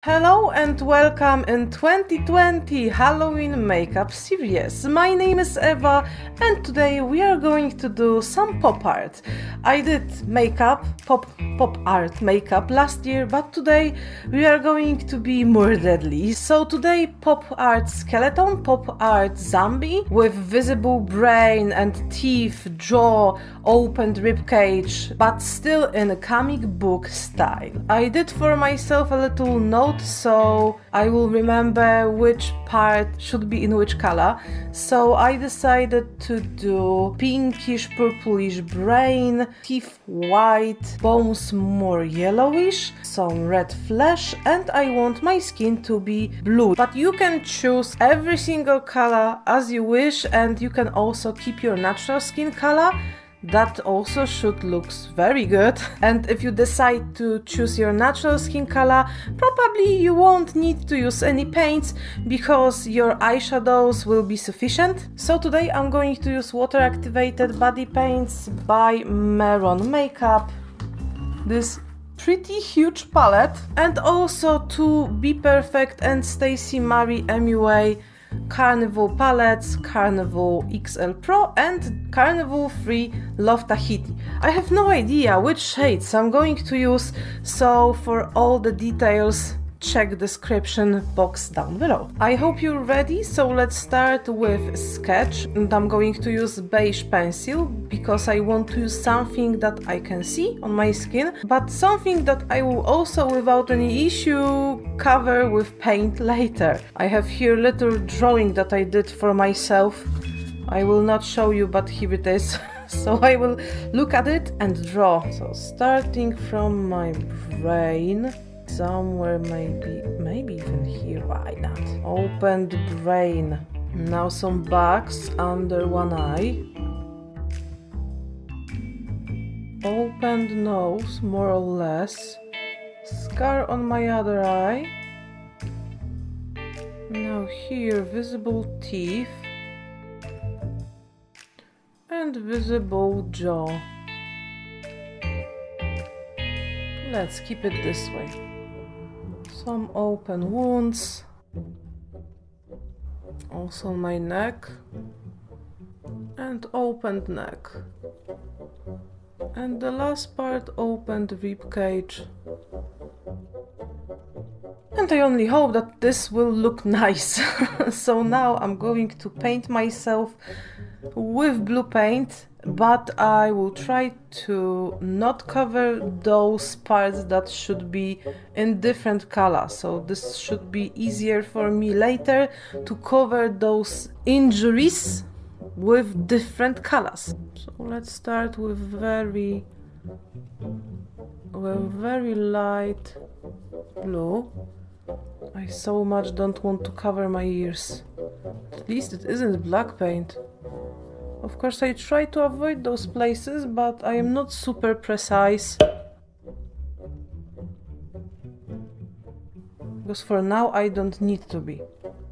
Hello and welcome in 2020 Halloween makeup series. My name is Eva and today we are going to do some pop art. I did makeup, pop art makeup last year, but today we are going to be more deadly. So today pop art skeleton, pop art zombie with visible brain and teeth, jaw, opened ribcage, but still in a comic book style. I did for myself a little note so I will remember which part should be in which color. So I decided to do pinkish purplish brain, teeth white, bones more yellowish, some red flesh, and I want my skin to be blue. But you can choose every single color as you wish, and you can also keep your natural skin color. That also should look very good. And if you decide to choose your natural skin color, probably you won't need to use any paints because your eyeshadows will be sufficient. So today I'm going to use water activated body paints by Mehron Makeup. This pretty huge palette, and also two BPerfect and Stacey Marie MUA Carnival palettes, Carnival XL Pro and Carnival Free Love Tahiti. I have no idea which shades I'm going to use, so for all the details check description box down below. I hope you're ready, so let's start with sketch, and I'm going to use beige pencil because I want to use something that I can see on my skin, but something that I will also without any issue cover with paint later. I have here little drawing that I did for myself. I will not show you, but here it is. So I will look at it and draw. So starting from my brain, somewhere maybe even here, why not? Opened brain. Now some bags under one eye. Opened nose, more or less. Scar on my other eye. Now here visible teeth. And visible jaw. Let's keep it this way. Some open wounds, also my neck, and opened neck, and the last part opened rib cage. And I only hope that this will look nice. So now I'm going to paint myself with blue paint, but I will try to not cover those parts that should be in different colors. So this should be easier for me later to cover those injuries with different colors. So let's start with very light blue. I so much don't want to cover my ears. At least it isn't black paint. Of course, I try to avoid those places, but I am not super precise. Because for now I don't need to be.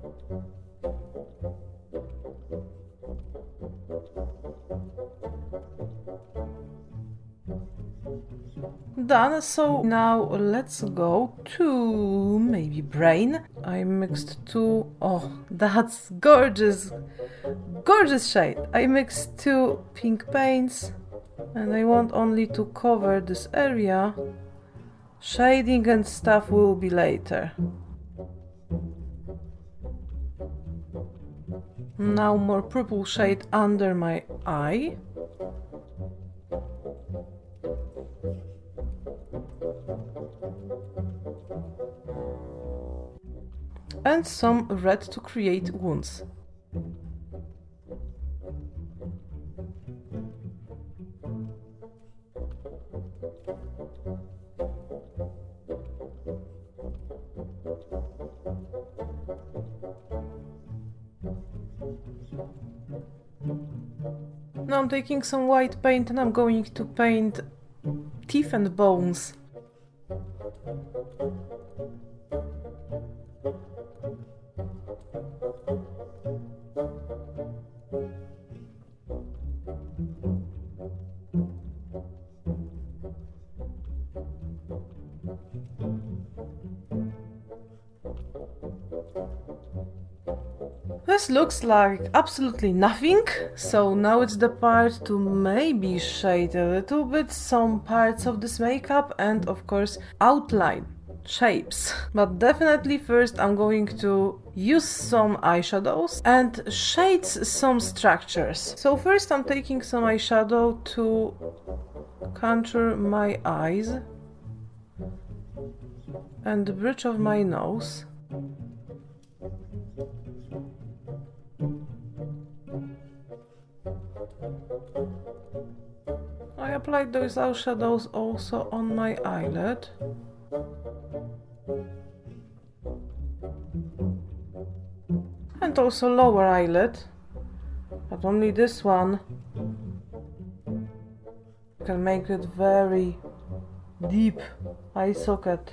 Done, so now let's go to maybe brain. I mixed two, oh, that's gorgeous, gorgeous shade. I mixed two pink paints and I want only to cover this area. Shading and stuff will be later. Now more purple shade under my eye. And some red to create wounds. Now I'm taking some white paint and I'm going to paint teeth and bones. this looks like absolutely nothing, so now it's the part to maybe shade a little bit some parts of this makeup and of course outline shapes. But definitely first I'm going to use some eyeshadows and shade some structures. So first I'm taking some eyeshadow to contour my eyes and the bridge of my nose. I applied those eyeshadows also on my eyelid. And also lower eyelid, but only this one. You can make it very deep eye socket.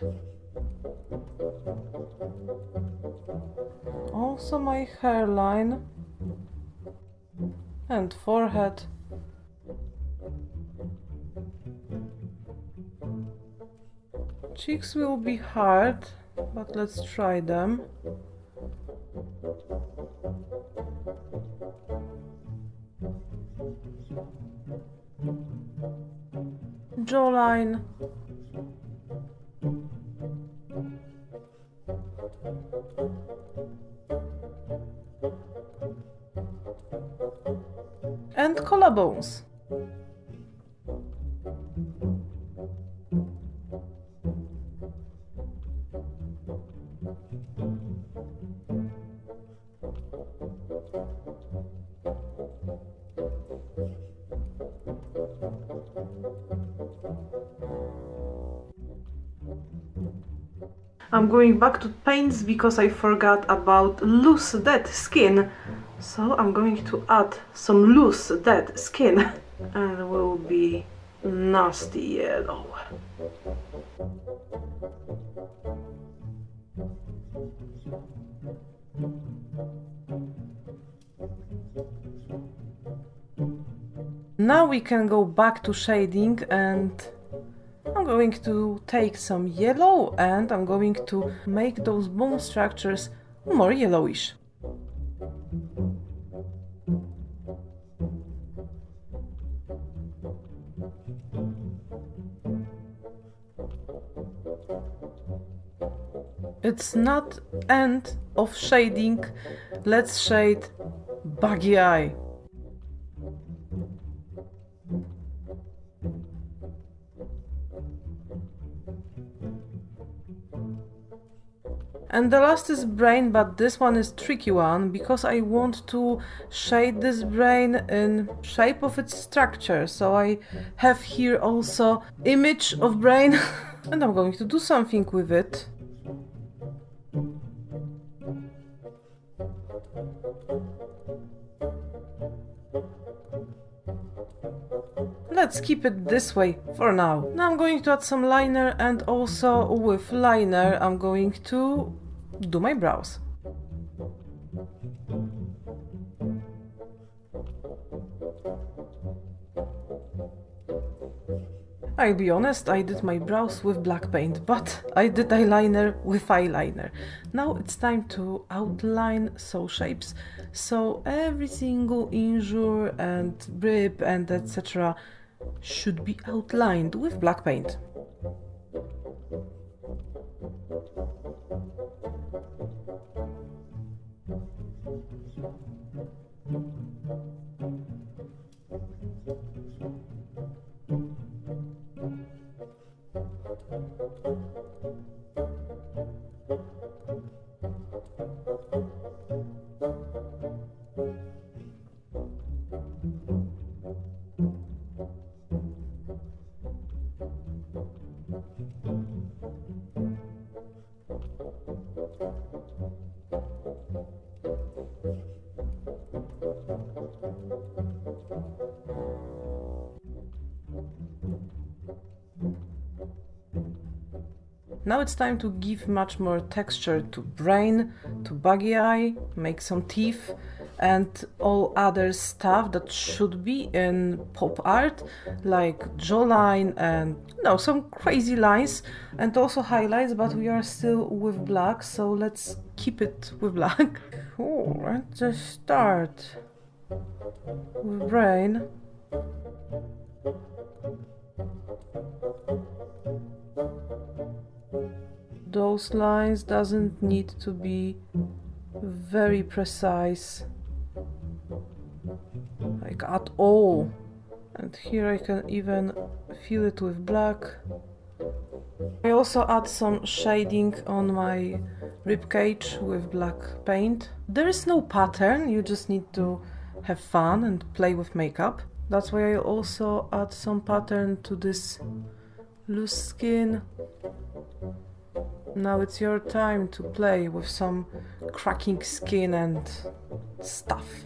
Also my hairline and forehead. Cheeks will be hard, but let's try them. Jawline. And collarbones. I'm going back to paints because I forgot about loose dead skin. So I'm going to add some loose dead skin and it will be nasty yellow. Now we can go back to shading and I'm going to take some yellow and I'm going to make those bone structures more yellowish. It's not end of shading, let's shade buggy eye. And the last is brain, but this one is tricky one because I want to shade this brain in shape of its structure. So I have here also image of brain and I'm going to do something with it. Let's keep it this way for now. Now I'm going to add some liner and also with liner I'm going to do my brows. I'll be honest, I did my brows with black paint, but I did eyeliner with eyeliner. Now it's time to outline some shapes. So every single injure and rib and etc. should be outlined with black paint. Now it's time to give much more texture to brain, to buggy eye, make some teeth and all other stuff that should be in pop art, like jawline and some crazy lines and also highlights, but we are still with black, so let's keep it with black. Cool, let's just start with brain. Those lines doesn't need to be very precise, like at all. And here I can even fill it with black. I also add some shading on my ribcage with black paint. There is no pattern, you just need to have fun and play with makeup. That's why I also add some pattern to this loose skin. Now it's your time to play with some cracking skin and stuff.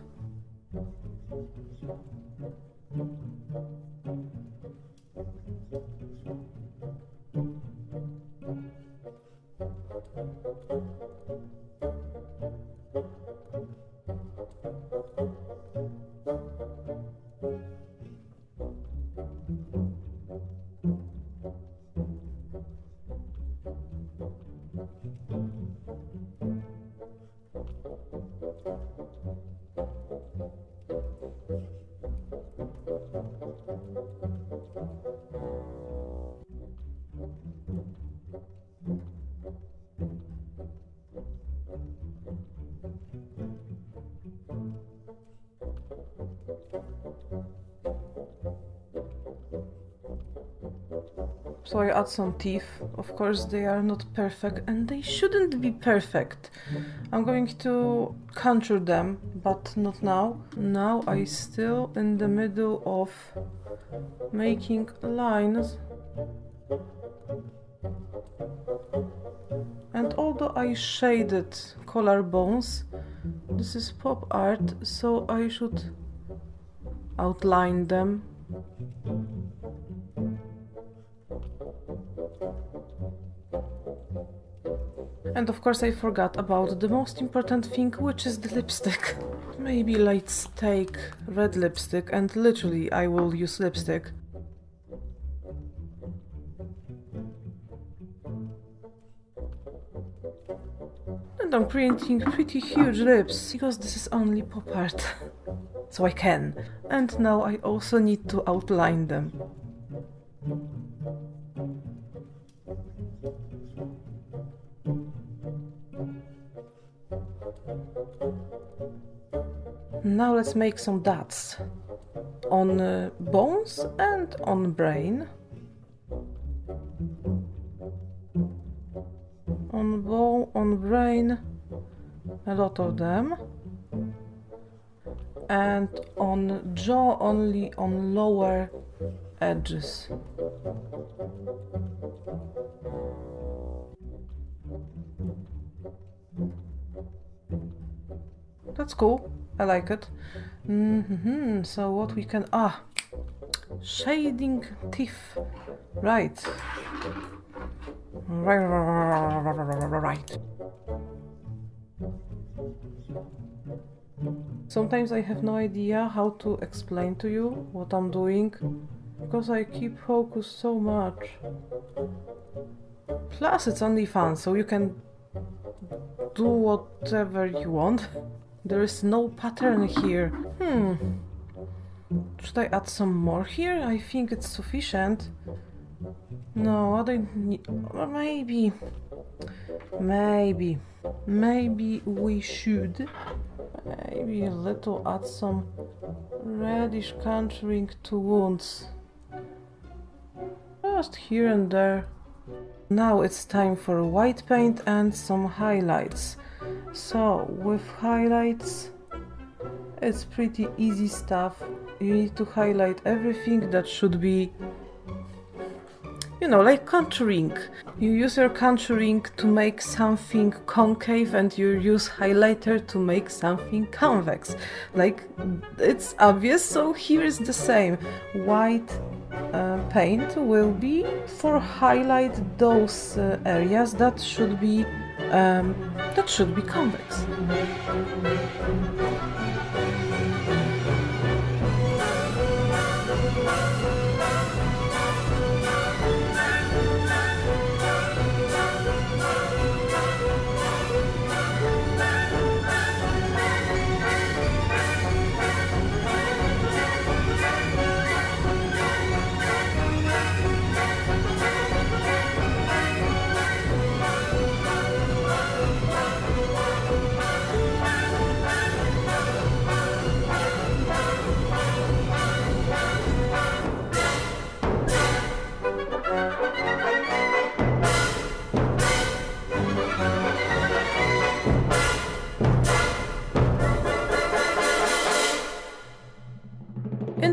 So I add some teeth. Of course they are not perfect and they shouldn't be perfect. I'm going to contour them, but not now. Now I still in the middle of making lines. And although I shaded collarbones, this is pop art, so I should outline them. And of course I forgot about the most important thing, which is the lipstick. Maybe let's take red lipstick, and literally I will use lipstick. And I'm creating pretty huge lips, because this is only pop art. So I can. And now I also need to outline them. Now let's make some dots on bones and on brain. On bone, on brain, a lot of them. And on jaw only on lower edges. That's cool. I like it. So what we can... shading teeth. Right. Right. Sometimes I have no idea how to explain to you what I'm doing, because I keep focused so much. Plus it's only fun, so you can do whatever you want. There is no pattern here. Should I add some more here? I think it's sufficient. No, I don't need... Maybe we should. Maybe a little add some reddish contouring to wounds. Just here and there. Now it's time for white paint and some highlights. So with highlights it's pretty easy stuff. You need to highlight everything that should be, you know, like contouring. You use your contouring to make something concave and you use highlighter to make something convex. Like, it's obvious, so here is the same. White paint will be for highlight those areas that should be convex.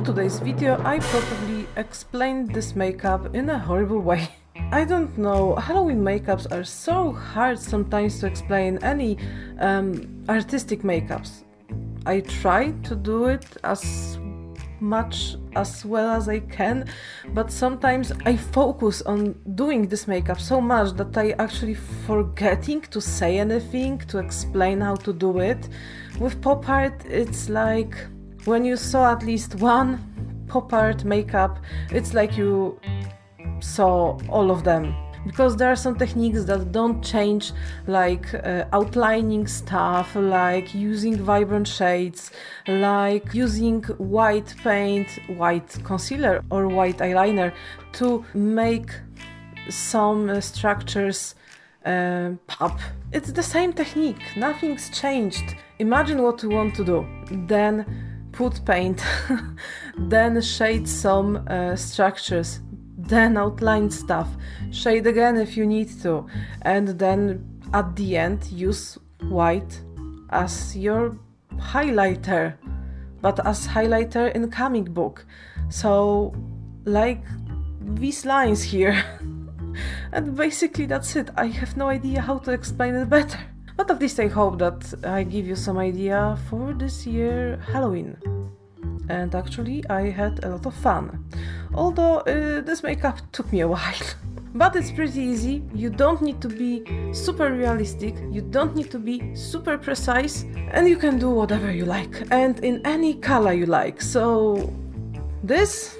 today's video I probably explained this makeup in a horrible way. I don't know, Halloween makeups are so hard sometimes to explain, any artistic makeups. I try to do it as much as well as I can, but sometimes I focus on doing this makeup so much that I actually forgetting to say anything, to explain how to do it. With pop art, it's like when you saw at least one pop art makeup, it's like you saw all of them. Because there are some techniques that don't change, like outlining stuff, like using vibrant shades, like using white paint, white concealer or white eyeliner to make some structures pop. It's the same technique, nothing's changed. Imagine what you want to do, then put paint, then shade some structures, then outline stuff, shade again if you need to, and then at the end use white as your highlighter, but as highlighter in comic book. So like these lines here. And basically that's it. I have no idea how to explain it better. But at least I hope that I give you some idea for this year Halloween. And actually I had a lot of fun. Although this makeup took me a while. But it's pretty easy, you don't need to be super realistic, you don't need to be super precise, and you can do whatever you like, and in any color you like. So this,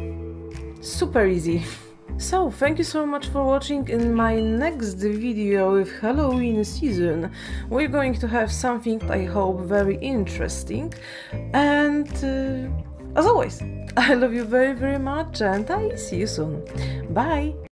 super easy. So, thank you so much for watching. In my next video with Halloween season, we're going to have something, I hope, very interesting. And as always, I love you very, very much, and I see you soon. Bye!